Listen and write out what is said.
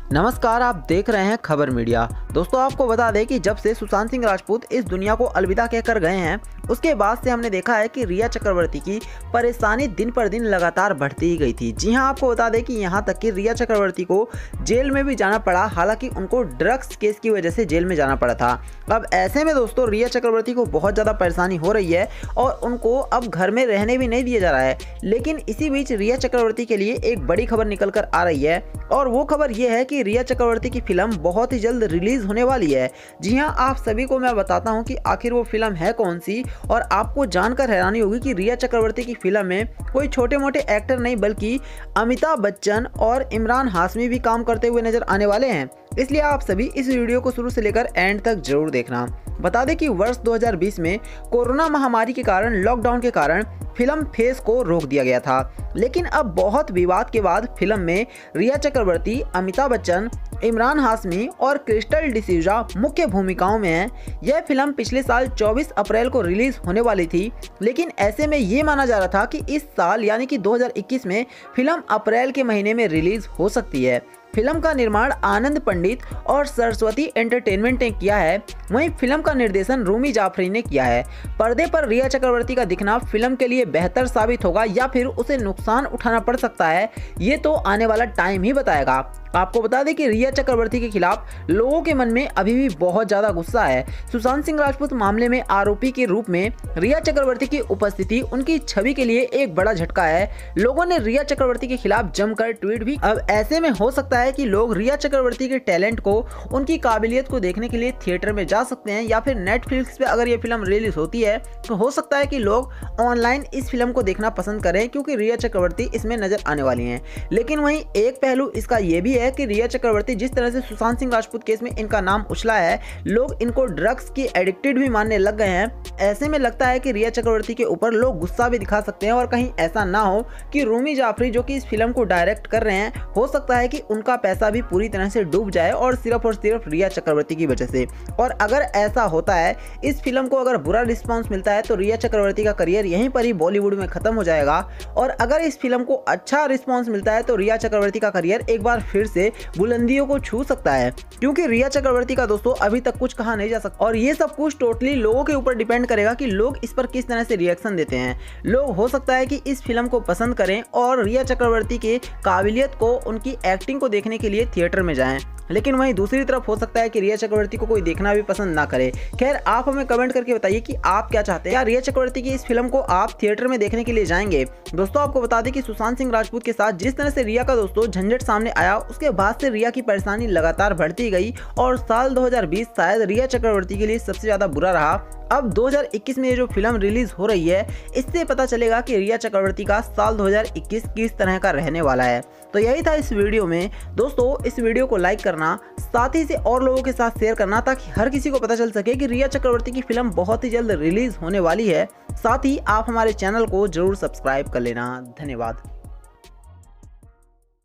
नमस्कार, आप देख रहे हैं खबर मीडिया। दोस्तों, आपको बता दें कि जब से सुशांत सिंह राजपूत इस दुनिया को अलविदा कहकर गए हैं, उसके बाद से हमने देखा है कि रिया चक्रवर्ती की परेशानी दिन पर दिन लगातार बढ़ती ही गई थी। जी हां, आपको बता दें कि यहां तक कि रिया चक्रवर्ती को जेल में भी जाना पड़ा, हालांकि उनको ड्रग्स केस की वजह से जेल में जाना पड़ा था। अब ऐसे में दोस्तों रिया चक्रवर्ती को बहुत ज़्यादा परेशानी हो रही है और उनको अब घर में रहने भी नहीं दिया जा रहा है। लेकिन इसी बीच रिया चक्रवर्ती के लिए एक बड़ी खबर निकल कर आ रही है और वो खबर ये है कि रिया चक्रवर्ती की फिल्म बहुत ही जल्द रिलीज होने वाली है। जी हां, आप सभी को मैं बताता हूं कि आखिर वो फिल्म है कौन सी, और आपको जानकर हैरानी होगी कि रिया चक्रवर्ती की फिल्म में कोई छोटे मोटे एक्टर नहीं बल्कि अमिताभ बच्चन और इमरान हाशमी भी काम करते हुए नजर आने वाले हैं। इसलिए आप सभी इस वीडियो को शुरू से लेकर एंड तक जरूर देखना। बता दें कि वर्ष 2020 में कोरोना महामारी के कारण, लॉकडाउन के कारण फिल्म फेस को रोक दिया गया था। लेकिन अब बहुत विवाद के बाद फिल्म में रिया चक्रवर्ती, अमिताभ बच्चन, इमरान हाशमी और क्रिस्टल डिसूजा मुख्य भूमिकाओं में हैं। यह फिल्म पिछले साल 24 अप्रैल को रिलीज होने वाली थी, लेकिन ऐसे में ये माना जा रहा था कि इस साल यानी कि 2021 में फिल्म अप्रैल के महीने में रिलीज हो सकती है। फिल्म का निर्माण आनंद पंडित और सरस्वती एंटरटेनमेंट ने किया है। वहीं फिल्म का निर्देशन रूमी जाफरी ने किया है। पर्दे पर रिया चक्रवर्ती का दिखना फिल्म के लिए बेहतर साबित होगा या फिर उसे नुकसान उठाना पड़ सकता है, ये तो आने वाला टाइम ही बताएगा। आपको बता दें कि रिया चक्रवर्ती के खिलाफ लोगों के मन में अभी भी बहुत ज्यादा गुस्सा है। सुशांत सिंह राजपूत मामले में आरोपी के रूप में रिया चक्रवर्ती की उपस्थिति उनकी छवि के लिए एक बड़ा झटका है। लोगों ने रिया चक्रवर्ती के खिलाफ जमकर ट्वीट भी। अब ऐसे में हो सकता है कि लोग रिया चक्रवर्ती के टैलेंट को, उनकी काबिलियत को देखने के लिए थिएटर में जा सकते हैं, या फिर नेटफ्लिक्स पे अगर ये फिल्म रिलीज होती है तो हो सकता है कि लोग ऑनलाइन इस फिल्म को देखना पसंद करें, क्योंकि रिया चक्रवर्ती इसमें नजर आने वाली हैं। लेकिन वहीं एक पहलू इसका ये भी है कि रिया चक्रवर्ती जिस तरह से सुशांत सिंह राजपूत केस में इनका नाम उछला है, लोग इनको ड्रग्स की एडिक्टेड भी मानने लग गए हैं। ऐसे में लगता है कि रिया चक्रवर्ती के ऊपर लोग गुस्सा भी दिखा सकते हैं, और कहीं ऐसा ना हो कि रूमी जाफरी जो कि इस फिल्म को डायरेक्ट कर रहे हैं, हो सकता है कि उनका पैसा भी पूरी तरह से डूब जाए और सिर्फ रिया चक्रवर्ती की वजह से। और अगर ऐसा होता है, इस फिल्म को अगर बुरा रिस्पांस मिलता है, तो रिया चक्रवर्ती का करियर यहीं पर ही बॉलीवुड में खत्म हो जाएगा। और अगर इस फिल्म को अच्छा रिस्पांस मिलता है तो रिया चक्रवर्ती का करियर एक बार फिर से बुलंदियों को छू सकता है, क्योंकि रिया चक्रवर्ती का दोस्तों अभी तक कुछ कहा नहीं जा सकता। और ये सब कुछ टोटली लोगों के ऊपर डिपेंड करेगा कि लोग इस पर किस तरह से रिएक्शन देते हैं। लोग हो सकता है कि इस फिल्म को पसंद करें और रिया चक्रवर्ती के काबिलियत को, उनकी एक्टिंग को देखने के लिए थिएटर में जाएं। लेकिन वहीं दूसरी तरफ हो सकता है कि रिया चक्रवर्ती को कोई देखना भी पसंद ना करे। खैर, आप हमें कमेंट करके बताइए कि आप क्या चाहते हैं। क्या रिया चक्रवर्ती की इस फिल्म को आप थिएटर में देखने के लिए जाएंगे? दोस्तों, आपको बता दें कि सुशांत सिंह राजपूत के साथ जिस तरह से रिया का दोस्तों झंझट सामने आया, उसके बाद से रिया की परेशानी लगातार बढ़ती गई और साल 2020 शायद रिया चक्रवर्ती के लिए सबसे ज्यादा बुरा रहा। अब 2021 में ये जो फिल्म रिलीज हो रही है, इससे पता चलेगा कि रिया चक्रवर्ती का साल 2021 किस तरह का रहने वाला है। तो यही था इस वीडियो में। दोस्तों, इस वीडियो को लाइक करना, साथ ही से और लोगों के साथ शेयर करना, ताकि हर किसी को पता चल सके कि रिया चक्रवर्ती की फिल्म बहुत ही जल्द रिलीज होने वाली है। साथ ही आप हमारे चैनल को जरूर सब्सक्राइब कर लेना। धन्यवाद।